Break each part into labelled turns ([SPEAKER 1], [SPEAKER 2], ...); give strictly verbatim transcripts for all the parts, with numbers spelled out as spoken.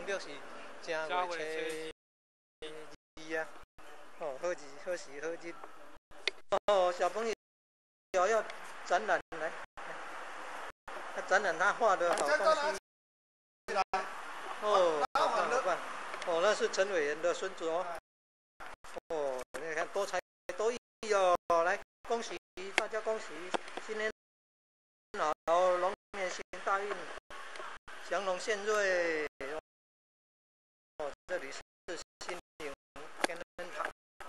[SPEAKER 1] 农历是正月初二啊，哦，好日好时好日。哦，小朋友要展览来，他展览他画的好东西。哦，好棒好棒！哦，那是陈委员的孙子哦。哦，你看多才多艺哦，来恭喜大家恭喜，新年好，龙年行大运，祥龙献瑞。哦，这里是新营天恩堂，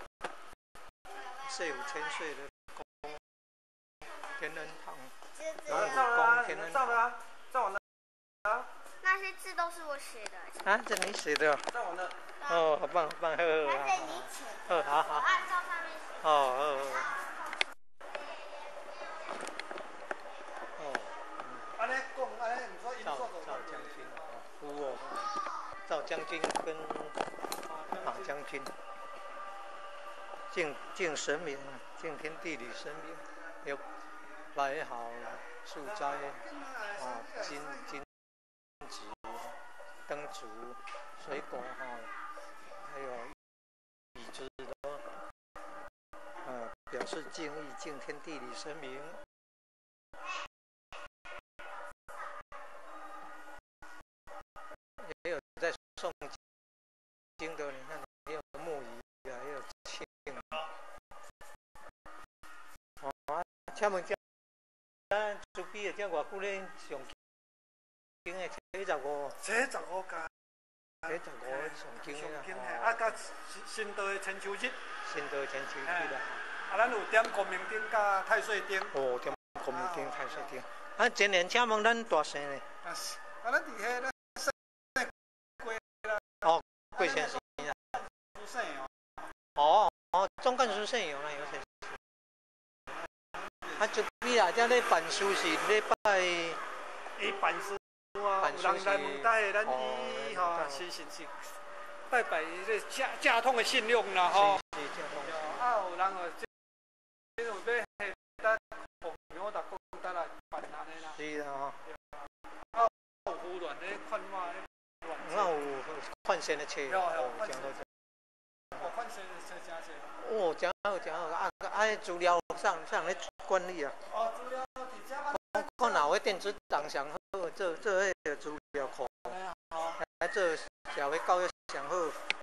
[SPEAKER 1] 岁五千岁的宫天恩堂，龙虎宫天恩堂。
[SPEAKER 2] 照完了啊？
[SPEAKER 3] 那些字都是我写的。
[SPEAKER 1] 啊，这你写的？
[SPEAKER 2] 照完了。
[SPEAKER 1] 哦，好棒好棒，呵呵。
[SPEAKER 3] 那是你写的。
[SPEAKER 1] 哦，好好。
[SPEAKER 3] 按照上面写。
[SPEAKER 1] 哦哦哦。哦。
[SPEAKER 2] 安尼讲，安尼唔说因
[SPEAKER 1] 赵
[SPEAKER 2] 说
[SPEAKER 1] 赵将军，夫哦，赵将军跟马将军，敬敬神明，敬天地理神明，有来好树栽，哦，金金纸、灯烛、水果哈，还有椅子的，呃，表示敬意，敬天地理神明。也有在诵经的，你看，还有木鱼啊，还有磬。哦，啊，请问这咱出比的这偌久咧上经的七十五，
[SPEAKER 2] 七十五家，
[SPEAKER 1] 七十五上经的
[SPEAKER 2] 啊，啊，甲新道的千秋日，
[SPEAKER 1] 新道的千秋日啦。
[SPEAKER 2] 啊，咱有点光明顶甲太岁顶。
[SPEAKER 1] 哦，点光明顶、太岁顶。啊，今年请问咱大生呢？
[SPEAKER 2] 啊，啊，咱伫遐咧。
[SPEAKER 1] 哦，贵先生啊。哦哦，总干事姓杨啦，有先生。啊，就比啊，这咧办事是咧拜。
[SPEAKER 2] 伊办事啊，有人来问带咱伊吼，是是是，拜拜这正正统的信用啦吼。
[SPEAKER 1] 是是正统。
[SPEAKER 2] 啊，有人哦，这种要迄咱奉庙逐讲得来办安尼啦。
[SPEAKER 1] 是啊。
[SPEAKER 2] 啊，有胡乱咧看嘛咧。
[SPEAKER 1] 那有换线的车，
[SPEAKER 2] 哦，
[SPEAKER 1] 讲到这。
[SPEAKER 2] 哦，换线的车真多。
[SPEAKER 1] 哦，真好真好，啊啊，资料上上咧管理啊。
[SPEAKER 2] 哦，资料伫遮嘛。
[SPEAKER 1] 看哪位电子档上好，做做迄个资料库，啊做社会教育上好。